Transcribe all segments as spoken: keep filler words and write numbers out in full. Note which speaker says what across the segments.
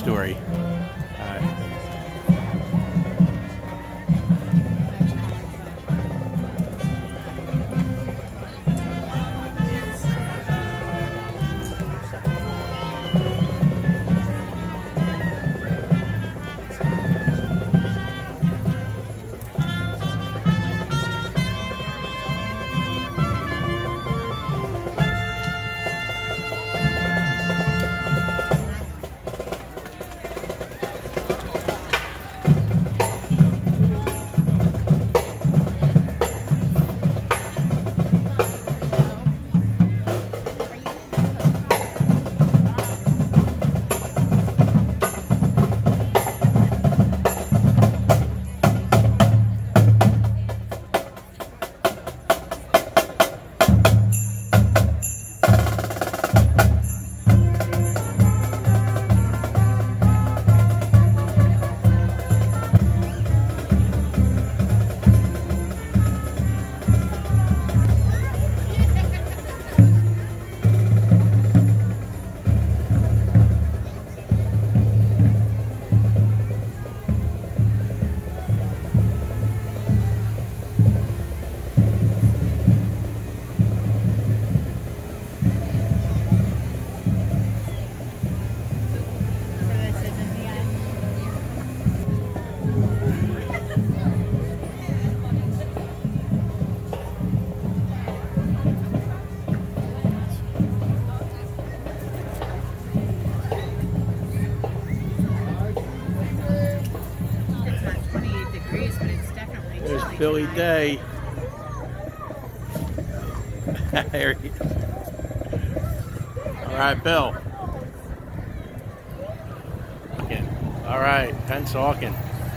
Speaker 1: story. All right. There's Billy Day. There he is. All right, Bill. All right, Pennsauken.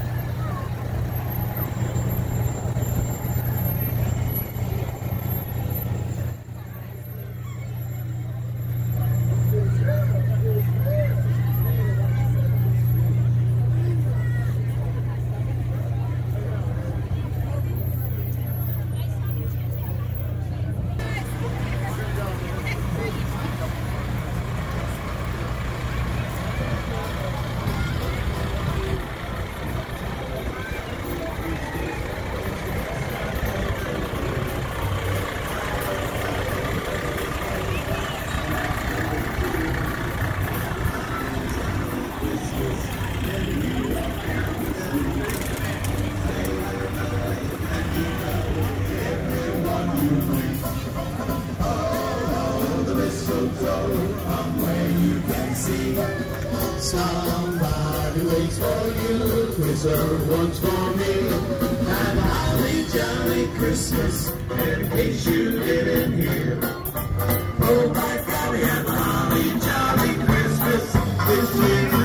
Speaker 2: Somebody waits for you, reserved one's for me. Have a holly jolly Christmas, in case you didn't hear. Oh, by golly, have a holly jolly Christmas this year.